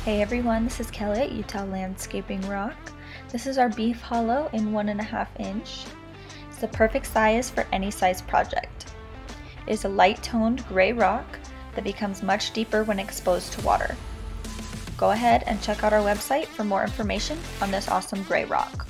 Hey everyone, this is Kelly at Utah Landscaping Rock. This is our beef hollow in 1.5 inch. It's the perfect size for any size project. It is a light toned gray rock that becomes much deeper when exposed to water. Go ahead and check out our website for more information on this awesome gray rock.